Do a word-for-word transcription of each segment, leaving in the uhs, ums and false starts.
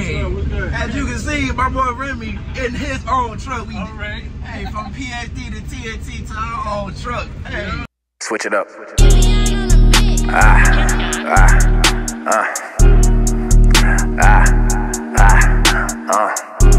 Hey, as you can see, my boy Remy in his own truck. We, All right. Hey, from P H D to T N T to our own truck. Hey. Switch it up. Ah, ah, uh, ah, ah, uh,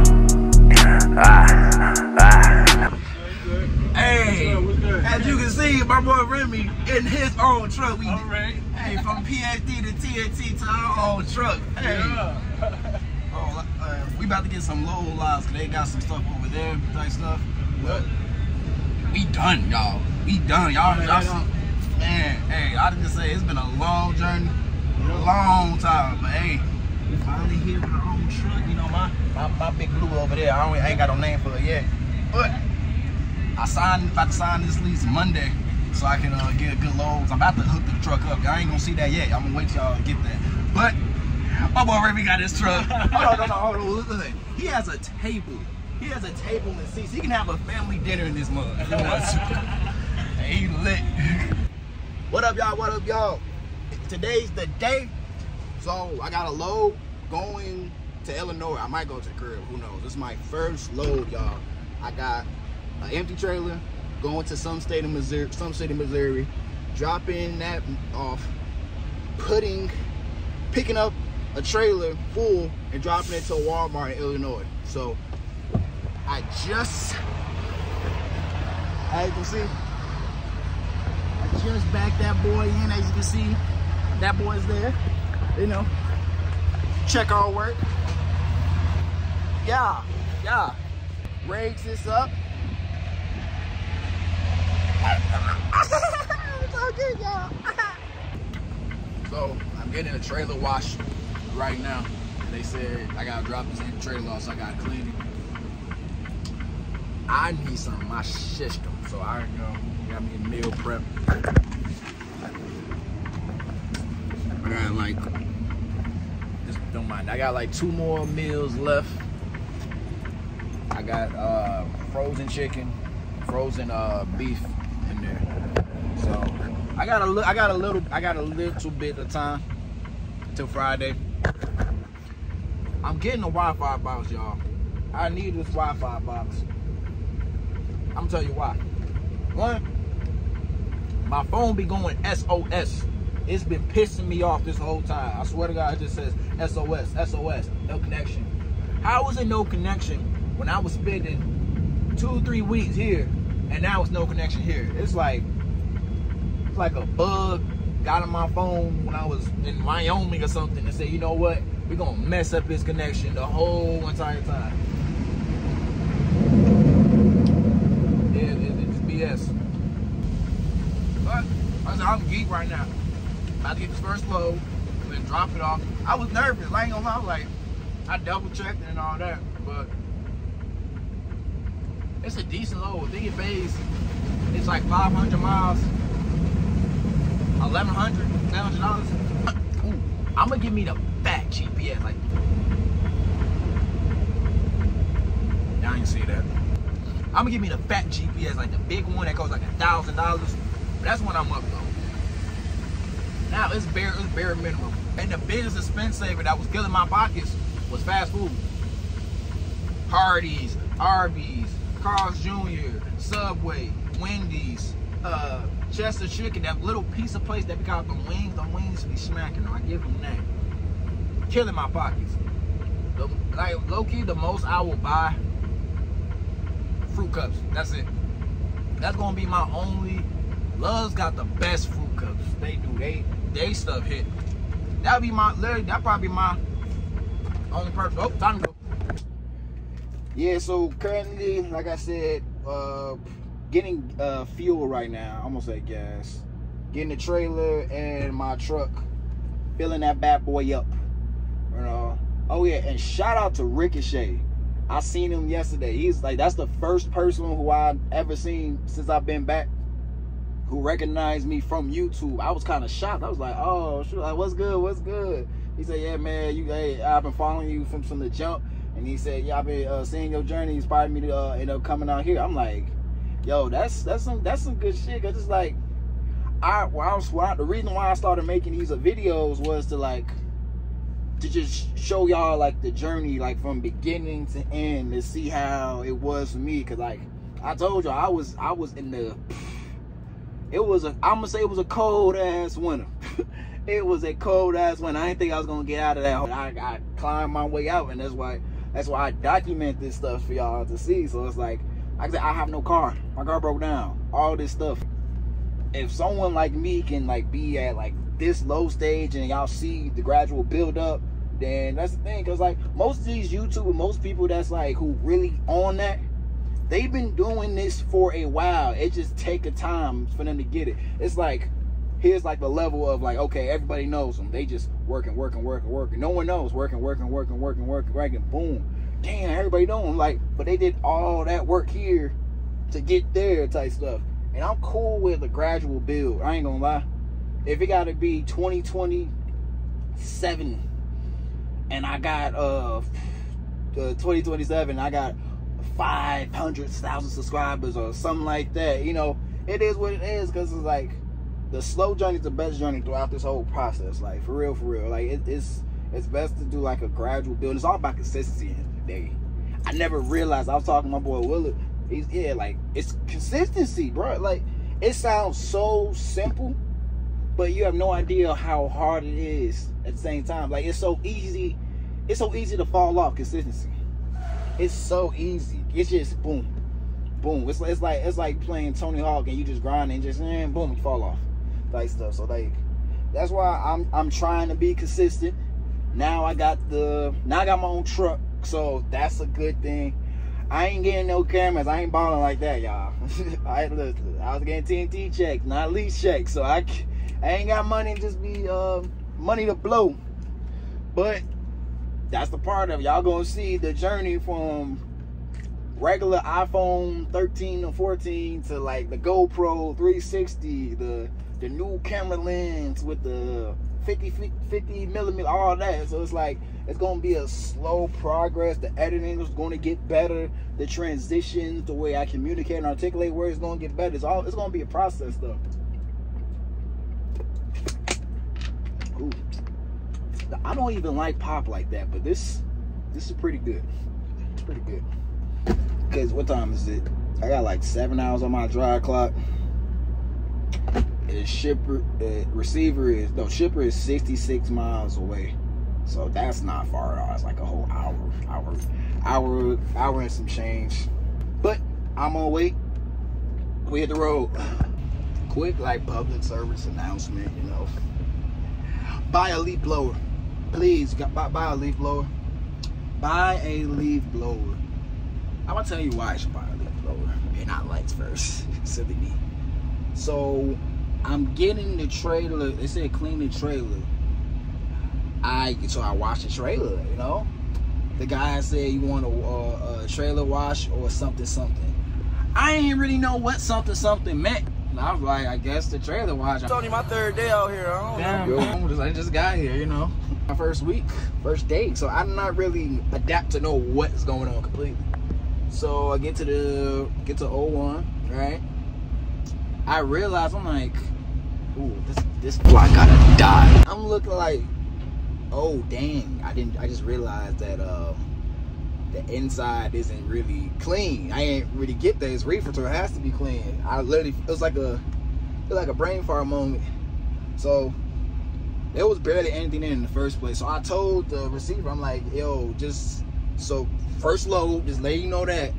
ah, ah. Hey, as you can see, my boy Remy in his own truck. We, All right. Hey, from P H D to T N T to our own truck. Hey. Yeah. Oh, uh, we about to get some low lives because they got some stuff over there, type stuff. But we done, y'all. We done, y'all. Y'all see. Man, hey, I just say it's been a long journey, a long time, but hey, we finally here with our own truck. You know, my my, my big blue over there. I, don't, I ain't got no name for it yet, but I signed about to sign this lease Monday, so I can uh, get a good loads. I'm about to hook the truck up. Y'all ain't gonna see that yet. I'm gonna wait till y'all to get that. But my boy Remy got his truck. Hold on, no, hold on, listen. He has a table. He has a table and seats. He can have a family dinner in this mug. If he wants to. Hey, he lit. What up, y'all? What up, y'all? Today's the day. So I got a load going to Illinois. I might go to the crib. Who knows? This is my first load, y'all. I got an empty trailer going to some state of Missouri, some state of Missouri, dropping that off, putting, picking up a trailer full and dropping it to a Walmart in Illinois. So I just, as you can see, just back that boy in. As you can see, that boy's there. You know, check our work. Yeah, yeah. Rigs this up. So good, y'all. So I'm getting a trailer wash right now. They said I gotta drop this in the trailer off, so I gotta clean it. I need some of my system, so I already know. Got me a meal prep. I got like, just don't mind. I got like two more meals left. I got uh, frozen chicken, frozen uh, beef in there. So I got a, I got a little, I got a little bit of time until Friday. I'm getting a Wi-Fi box, y'all. I need this Wi-Fi box. I'm gonna tell you why. One, my phone be going S O S. It's been pissing me off this whole time. I swear to God, it just says S O S, S O S, no connection. How was it no connection when I was spending two, three weeks here, and now it's no connection here? It's like, it's like a bug got on my phone when I was in Wyoming or something and said, you know what? We're gonna mess up this connection the whole entire time. Yeah, it, it's B S. But I said, I'm geek right now. About to get this first load, then drop it off. I was nervous, I ain't gonna lie. I was like, I double checked and all that, but it's a decent load. I think it pays, it's like five hundred miles, eleven hundred, seven hundred dollars. Ooh, I'm gonna give me the fat G P S. Like, y'all ain't see that. I'm gonna give me the fat G P S, like the big one that costs like a thousand dollars. That's when I'm up though. Now it's bare, it's bare minimum. And the biggest expense saver that was killing my pockets was fast food. Hardee's, Arby's, Carl's Junior, Subway, Wendy's, uh, Chester Chicken, that little piece of place that we got them wings. The wings be smacking them. I give them that. Killing my pockets. The, like low key, the most I will buy fruit cups. That's it. That's gonna be my only. Love's got the best fruit cups. They do. They they stuff hit. That'll be my literally. That probably be my only purpose. Oh, time to go. Yeah. So currently, like I said, uh, getting uh, fuel right now. I'm gonna say gas. Getting the trailer and my truck, filling that bad boy up. You know. Oh yeah, and shout out to Ricochet. I seen him yesterday. He's like, that's the first person who I've ever seen since I've been back who recognized me from YouTube. I was kind of shocked. I was like, oh, shoot, like, what's good, what's good? He said, yeah, man, you, hey, I've been following you from, from the jump. And he said, yeah, I've been uh, seeing your journey, inspired me to uh, end up coming out here. I'm like, yo, that's that's some that's some good shit. Cause it's like, I, well, I was, well, the reason why I started making these videos was to like to just show y'all like the journey, like from beginning to end, to see how it was for me. Cause like I told y'all, I was I was in the. It was a. I'm gonna say it was a cold ass winter. It was a cold ass winter. I didn't think I was gonna get out of that. I, I climbed my way out, and that's why that's why I document this stuff for y'all to see. So it's like, like I said, I have no car. My car broke down. All this stuff. If someone like me can like be at like this low stage and y'all see the gradual build up, then that's the thing. Cause like most of these YouTubers, most people that's like who really on that, they've been doing this for a while. It just take a time for them to get it. It's like, here's like the level of like, okay, everybody knows them. They just working, working, working, working. No one knows. Working, working, working, working, working, working. Boom. Damn, everybody know them. Like, but they did all that work here to get there type stuff. And I'm cool with a gradual build. I ain't gonna lie. If it gotta be twenty twenty-seven and I got uh the twenty twenty-seven, I got five hundred thousand subscribers or something like that, you know, it is what it is. Because it's like the slow journey is the best journey throughout this whole process. Like for real, for real. Like it, it's it's best to do like a gradual build. It's all about consistency at the end of the day. I never realized. I was talking to my boy Willard. He's yeah, like it's consistency, bro. Like it sounds so simple, but you have no idea how hard it is at the same time. Like it's so easy, it's so easy to fall off. Consistency. It's so easy. It's just boom, boom. It's, it's like it's like playing Tony Hawk and you just grind and just eh, boom, you fall off, like stuff. So like that's why I'm I'm trying to be consistent. Now I got the now I got my own truck, so that's a good thing. I ain't getting no cameras. I ain't balling like that, y'all. I listen, I was getting T N T checks, not lease checks, so I I ain't got money to just be uh, money to blow. But that's the part of it. Y'all gonna see the journey from regular iPhone thirteen or fourteen to like the GoPro three sixty, the the new camera lens with the fifty, fifty millimeter, all that. So it's like it's gonna be a slow progress. The editing is gonna get better. The transitions, the way I communicate and articulate words, is gonna get better. It's all it's gonna be a process though. Ooh. I don't even like pop like that, but this this is pretty good. It's pretty good. Because what time is it? I got like seven hours on my drive clock. The shipper, the receiver is, no, shipper is sixty-six miles away. So that's not far at all. It's like a whole hour, hour, hour, hour and some change. But I'm on wait. We hit the road. Quick, like public service announcement, you know. Buy a leaf blower. Please, buy, buy a leaf blower. Buy a leaf blower. I'm gonna tell you why I should buy a leaf blower. Pay not lights first. Silly me. So I'm getting the trailer. They said clean the trailer. I so I washed the trailer. You know, the guy said you want a, a, a trailer wash or something something. I ain't really know what something something meant. And I was like, I guess the trailer wash. It's only my third day out here. I don't Damn, know. I just got here. You know, my first week, first day. So I'm not really adapt to know what's going on completely. So I get to the get to oh one, right? I realize I'm like, ooh, this this block gotta die. I'm looking like, oh dang, I didn't. I just realized that uh, the inside isn't really clean. I ain't really get that. It's reefer, so it has to be clean. I literally, it was like a, it was like a brain fart moment. So there was barely anything in, in the first place. So I told the receiver, I'm like, yo, just so first load, just let you know that.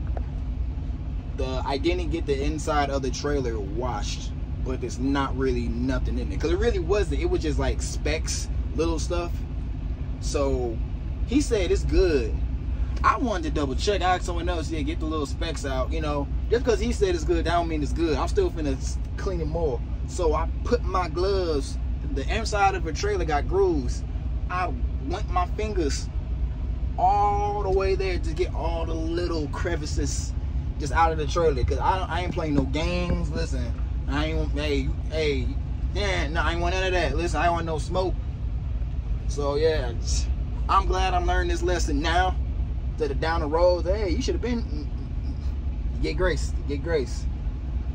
The, I didn't get the inside of the trailer washed, but there's not really nothing in it, because it really wasn't. It was just like specks, little stuff. So he said it's good. I wanted to double check. I asked someone else, yeah, get the little specks out. You know, just because he said it's good, that don't mean it's good. I'm still finna clean it more. So I put my gloves. The inside of the trailer got grooves. I went my fingers all the way there to get all the little crevices just out of the trailer, because I, I ain't playing no games. Listen, I ain't, hey, hey, yeah, no, I ain't want none of that. Listen, I ain't want no smoke. So yeah, I'm glad I'm learning this lesson now. Instead of down the road, hey, you should have been, get grace, get grace.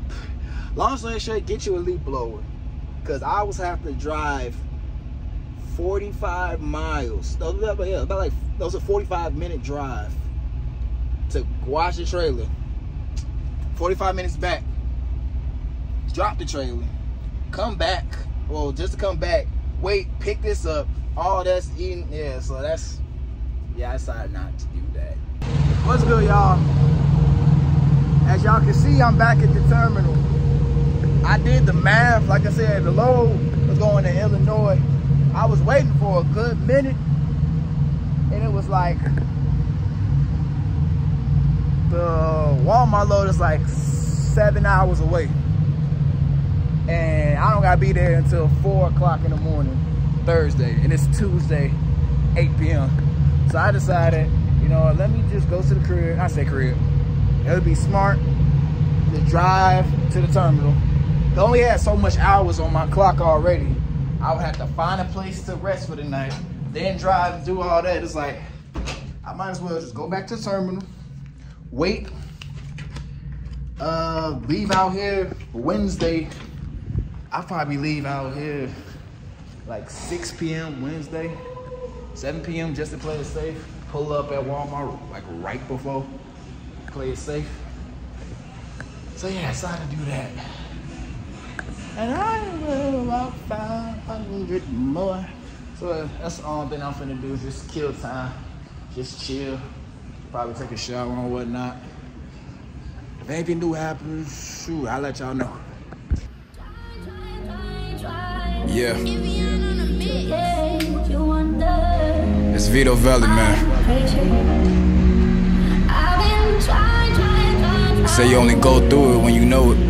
Long story short, get you a leaf blower, because I was having to drive forty-five miles. No, yeah, about like that was a forty-five minute drive to wash the trailer. forty-five minutes back. Drop the trailer. Come back. Well, just to come back. Wait, pick this up. All that's eating. Yeah, so that's. Yeah, I decided not to do that. What's good, y'all? As y'all can see, I'm back at the terminal. I did the math. Like I said, the load was going to Illinois. I was waiting for a good minute, and it was like the Walmart load is like seven hours away, and I don't gotta be there until four o'clock in the morning Thursday, and it's Tuesday, eight P M So I decided, you know, let me just go to the crib. I say crib. It would be smart to drive to the terminal. I only had so much hours on my clock already. I would have to find a place to rest for the night, then drive and do all that. It's like, I might as well just go back to the terminal, wait, uh, leave out here Wednesday. I'll probably leave out here like six P M Wednesday, seven P M just to play it safe. Pull up at Walmart like right before, play it safe. So yeah, I decided to do that. And I will walk five hundred more. So that's the only thing I'm finna do, just kill time, just chill, probably take a shower and whatnot. If anything new happens, shoot, I'll let y'all know. Yeah. It's Vito Valley, man. Say you only go through it when you know it.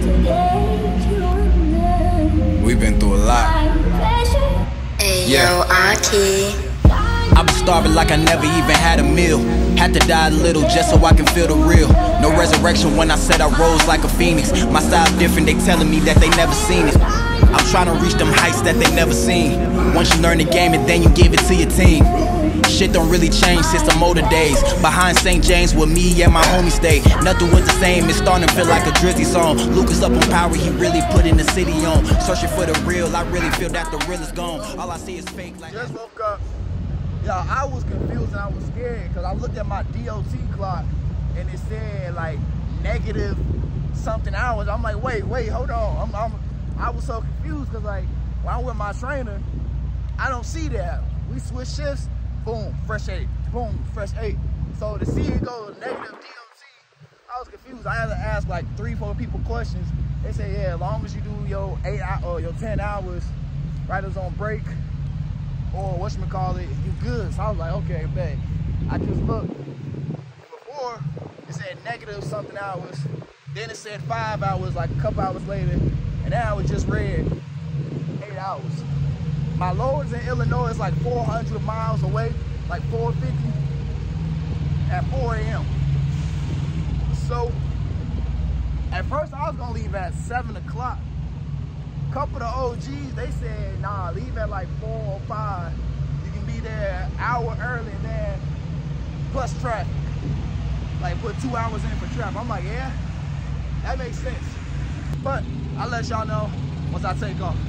We've been through a lot. Hey, Yeah. yo, Aki. I was starving like I never even had a meal. Had to die a little just so I can feel the real. No resurrection when I said I rose like a phoenix. My style different, they telling me that they never seen it. I'm trying to reach them heights that they never seen. Once you learn the game and then you give it to your team. Shit don't really change since the motor days. Behind Saint James with me and my homie stay. Nothing was the same, it's starting to feel like a Drizzy song. Lucas up on power, he really putting the city on. Searching for the real, I really feel that the real is gone. All I see is fake like Just woke up. Y'all, I was confused and I was scared because I looked at my D O T clock and it said like negative something hours. I'm like, wait, wait, hold on. I'm, I'm, I was so confused because like when I'm with my trainer, I don't see that. We switch shifts, boom, fresh eight, boom, fresh eight. So to see it go negative D O T, I was confused. I had to ask like three, four people questions. They say, yeah, as long as you do your eight or your ten hours, riders on break, or whatchamacallit, you good. So I was like, okay, bet. I just looked. And before, it said negative something hours. Then it said five hours, like a couple hours later. And now it just read eight hours. My load is in Illinois, it's like four hundred miles away, like four fifty at four A M So, at first I was gonna leave at seven o'clock. Couple of the O Gs, they said, nah, leave at like four or five. You can be there an hour early and then plus traffic. Like put two hours in for traffic. I'm like, yeah, that makes sense. But I'll let y'all know once I take off.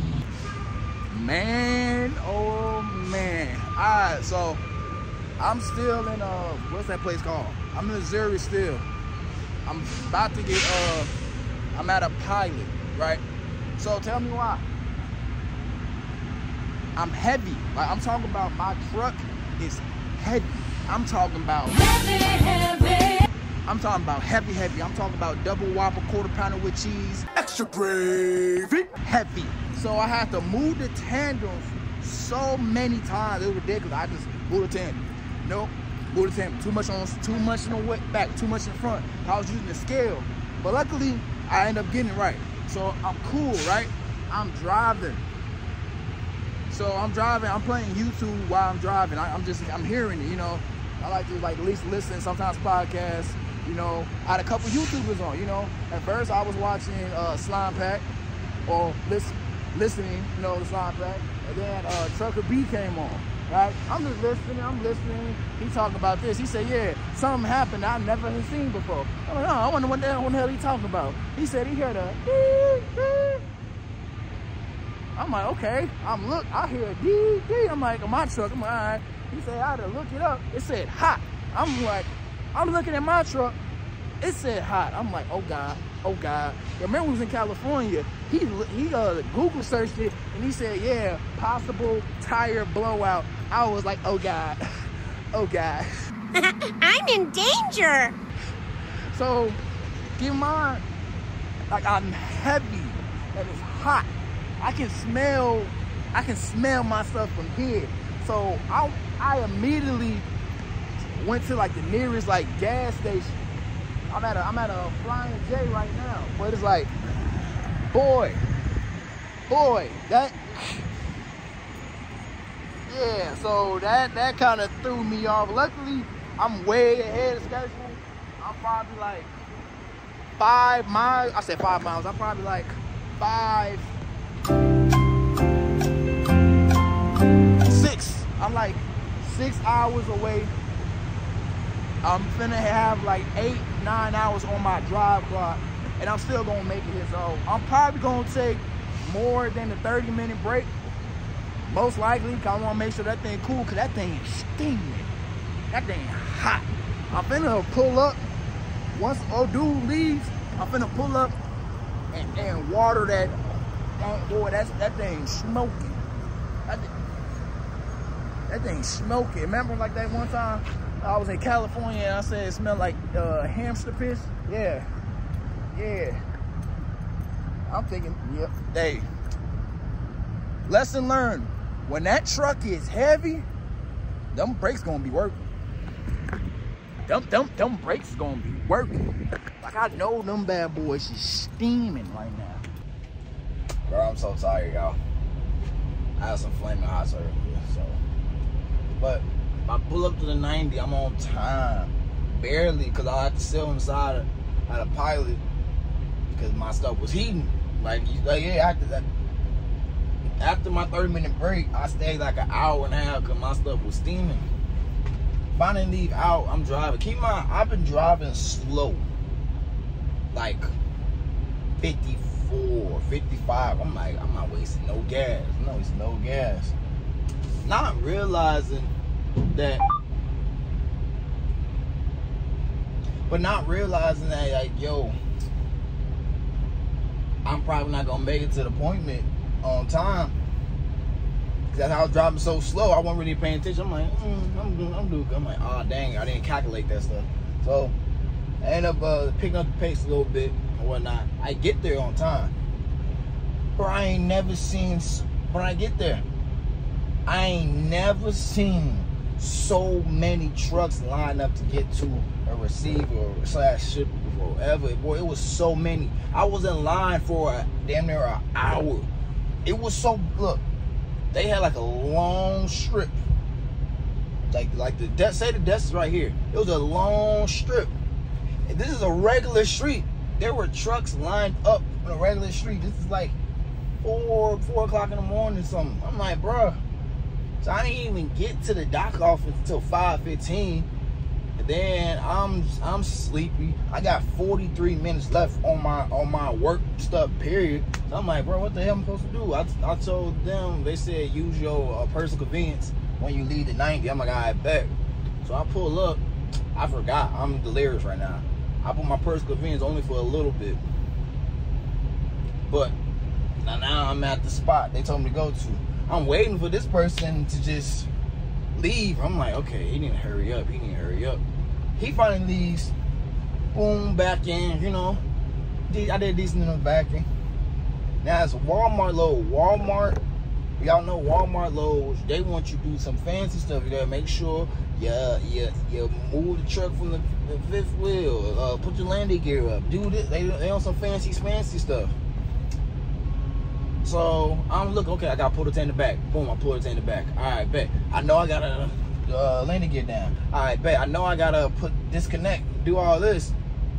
Man, oh man. All right, so I'm still in, uh, what's that place called? I'm in Missouri still. I'm about to get, uh, I'm at a pilot, right? So tell me why. I'm heavy. Like I'm talking about my truck is heavy. I'm talking about heavy, heavy. I'm talking about heavy, heavy. I'm talking about double whopper, quarter pounder with cheese, extra gravy, heavy. So I had to move the tandems so many times. It was ridiculous. I just moved the tandem. Nope, moved the tandem. Too much on, too much in the back, too much in front. I was using the scale, but luckily I ended up getting it right. So I'm cool, right? I'm driving. So I'm driving, I'm playing YouTube while I'm driving. I, I'm just, I'm hearing it, you know. I like to like at least listen, sometimes podcasts, you know. I had a couple YouTubers on, you know. At first I was watching uh, Slime Pack or listen, listening, you know, the Slime Pack. And then uh, Trucker B came on, right? I'm just listening, I'm listening. He talking about this. He said, yeah, something happened I never had seen before. I'm like, oh, I wonder what the hell, what the hell he talking about. He said he heard a I'm like, okay. I'm look, I hear a dee dee. I'm like, on my truck. I'm like, all right. He said, I had to look it up. It said hot. I'm like, I'm looking at my truck. It said hot. I'm like, oh God, oh God. Remember we was in California. He he uh Google searched it and he said, yeah, possible tire blowout. I was like, oh God, oh God. I'm in danger. So keep in mind, like I'm heavy and it's hot. I can smell, I can smell myself from here. So I I immediately went to like the nearest like gas station. I'm at a I'm at a Flying J right now, but it's like, boy, boy, that yeah. So that that kind of threw me off. Luckily, I'm way ahead of schedule. I'm probably like five miles. I said five miles. I'm probably like five, six. I'm like six hours away. I'm finna have like eight, nine hours on my drive clock, and I'm still gonna make it here. So I'm probably gonna take more than a thirty minute break. Most likely, cause I wanna make sure that thing cool, cause that thing is steaming. That thing hot. I'm finna pull up. Once old dude leaves, I'm finna pull up and, and water that. Oh, boy, that's, that thing smoking. That, that thing smoking. Remember like that one time I was in California and I said it smelled like uh, hamster piss? Yeah. Yeah. I'm thinking, yep. Hey. Lesson learned. When that truck is heavy, them brakes gonna be working. Them, them, them brakes gonna be working. Like I know them bad boys is steaming right now. Bro, I'm so tired, y'all. I had some flaming hot earlier, so. But if I pull up to the ninety, I'm on time. Barely, because I had to sit on the side of, at a pilot because my stuff was heating. Like, like yeah, after that, after my thirty minute break, I stayed like an hour and a half because my stuff was steaming. If I didn't leave out, I'm driving. Keep in mind, I've been driving slow. Like fifty-four, fifty-five. I'm like, I'm not wasting no gas. No, it's no gas. Not realizing that, but not realizing that, like, yo, I'm probably not gonna make it to the appointment on time. Cause I was driving so slow, I wasn't really paying attention. I'm like, mm, I'm doing, I'm doing. I'm like, oh dang, I didn't calculate that stuff. So I end up uh, picking up the pace a little bit and whatnot. I get there on time, but I ain't never seen. When I get there, I ain't never seen so many trucks line up to get to a receiver slash shipper before ever. Boy, it was so many. I was in line for a, damn near an hour. It was so, look, they had like a long strip. Like, like the desk, say the desk is right here. It was a long strip. And this is a regular street. There were trucks lined up on a regular street. This is like four, four o'clock in the morning or something. I'm like, bruh. So I didn't even get to the dock office until five fifteen. And then I'm I'm sleepy. I got forty-three minutes left on my on my work stuff, period. So I'm like, bro, what the hell am I supposed to do? I, I told them, they said use your uh, personal convenience when you leave the ninety. I'm like, all right, bet. So I pull up. I forgot. I'm delirious right now. I put my personal convenience only for a little bit. But now, now I'm at the spot they told me to go to. I'm waiting for this person to just leave. I'm like, okay, he need to hurry up. He need to hurry up. He finally leaves. Boom, back in, you know. I did decent in the vacuum. Now it's a Walmart load. Walmart, y'all know Walmart loads, they want you to do some fancy stuff. You gotta make sure you, you, you move the truck from the, the fifth wheel. Uh, put your landing gear up. Do this. They, they on some fancy, fancy stuff. So I'm looking, okay, I gotta pull the tank in the back. Boom, I pull the tank in the back. All right, bet. I know I gotta uh, landing gear down. All right, bet. I know I gotta put disconnect, do all this.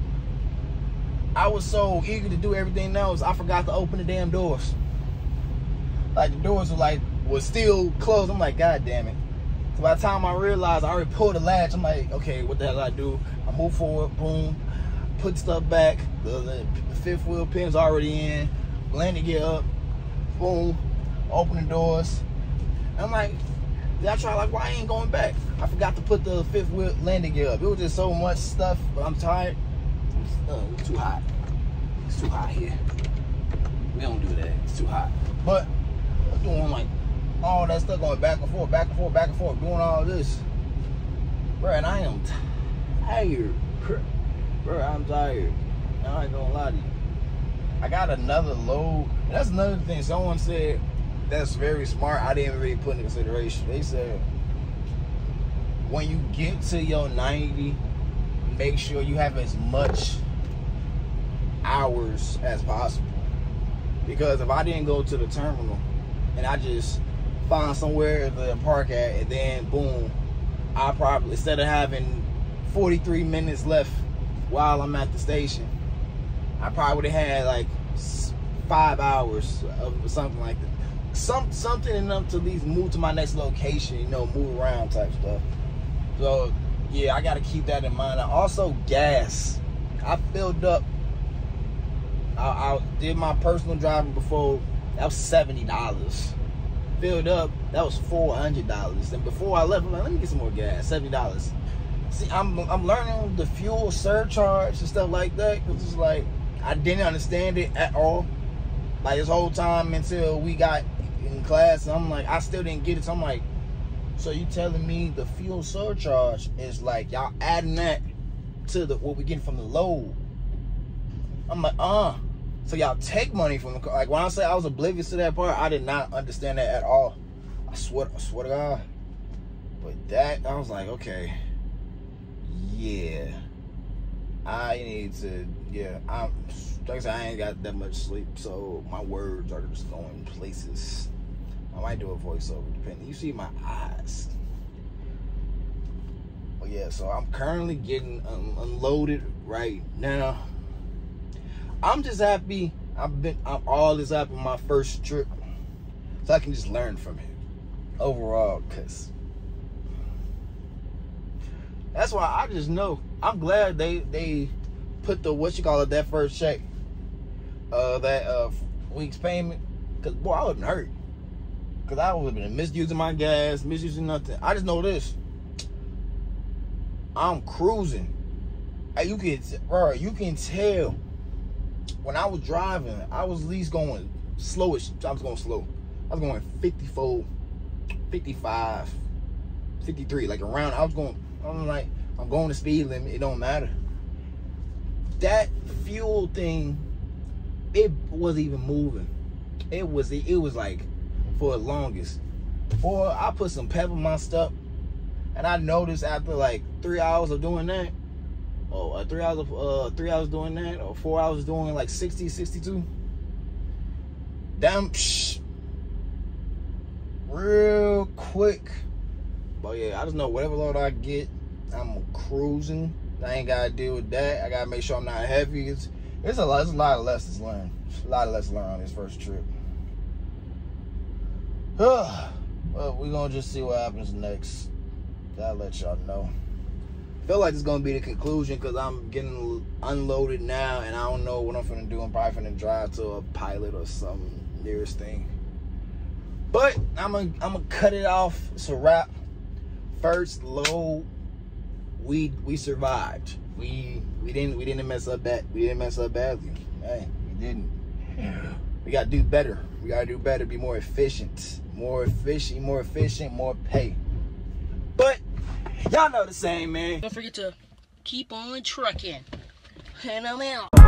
I was so eager to do everything else, I forgot to open the damn doors. Like the doors were like, was still closed. I'm like, God damn it. So by the time I realized I already pulled the latch, I'm like, okay, what the hell I do? I move forward, boom, put stuff back. The, the fifth wheel pin's already in, landing gear up. Boom, open the doors. And I'm like, I try like, why I ain't going back? I forgot to put the fifth wheel landing gear up. It was just so much stuff, but I'm tired. It's, uh, it's too hot. It's too hot here. We don't do that. It's too hot. But I'm doing like all that stuff, going back and forth, back and forth, back and forth, doing all this. Bro, and I am tired. Bro, I'm tired. I ain't gonna lie to you. I got another load. That's another thing. Someone said that's very smart. I didn't really put into consideration. They said when you get to your ninety, make sure you have as much hours as possible. Because if I didn't go to the terminal and I just find somewhere to park at, and then boom, I probably, instead of having forty-three minutes left while I'm at the station, I probably would have had like five hours of something like that. Some something enough to at least move to my next location, you know, move around type stuff. So yeah, I gotta keep that in mind. Also, gas. I filled up. I, I did my personal driving before. That was seventy dollars. Filled up. That was four hundred dollars. And before I left, I'm like, let me get some more gas. seventy dollars. See, I'm I'm learning the fuel surcharge and stuff like that, because it's like I didn't understand it at all. Like this whole time until we got in class, and I'm like, I still didn't get it. So I'm like, so you telling me the fuel surcharge is like y'all adding that to the what we getting from the load? I'm like, uh. So y'all take money from the car. Like when I say I was oblivious to that part, I did not understand that at all. I swear, I swear to God. But that, I was like, okay, yeah, I need to, yeah. I'm, like I said, I ain't got that much sleep, so my words are just going places. I might do a voiceover, depending. You see my eyes. But yeah, so I'm currently getting um, unloaded right now. I'm just happy. I've been. I'm all this happy on my first trip, so I can just learn from it overall. Cause that's why I just know. I'm glad they they put the what you call it that first check, uh, that uh week's payment. Cause boy, I wouldn't hurt. Cause I would have been misusing my gas, misusing nothing. I just know this. I'm cruising. You can, bro. You can tell. When I was driving, I was at least going slowish. I was going slow. I was going fifty-four, fifty-five, fifty-three, like around. I was going, I'm like, I'm going the speed limit. It don't matter. That fuel thing, it wasn't even moving. It was, it was like, for the longest. Boy, I put some pep in my stuff, and I noticed after like three hours of doing that, Oh, uh, three hours of uh, three hours doing that, or four hours doing like sixty, sixty-two. Damn, psh, real quick. But yeah, I just know whatever load I get, I'm cruising. I ain't gotta deal with that. I gotta make sure I'm not heavy. It's, it's a lot. It's a lot of lessons learned. A lot of lessons learned on this first trip. Well, we're gonna just see what happens next. Gotta let y'all know. Feel like it's gonna be the conclusion because I'm getting unloaded now and I don't know what I'm finna do. I'm probably finna drive to a Pilot or some nearest thing. But I'm gonna I'm gonna cut it off. It's a wrap. First load, we we survived. We we didn't we didn't mess up bad. We didn't mess up badly. Hey, we didn't. We gotta do better. We gotta do better. Be more efficient. More efficient. More efficient. More pay. But y'all know the same, man. Don't forget to keep on trucking. And I'm out.